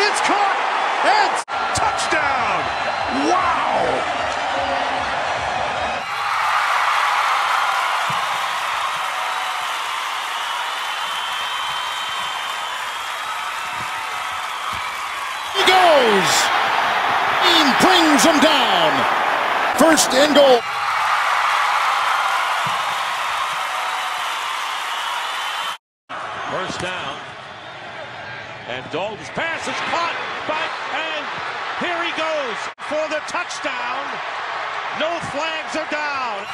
It's caught. And touchdown. Wow. He goes. He brings him down. First and goal. First down. And Dalton's pass is caught by, and here he goes for the touchdown. No flags are down.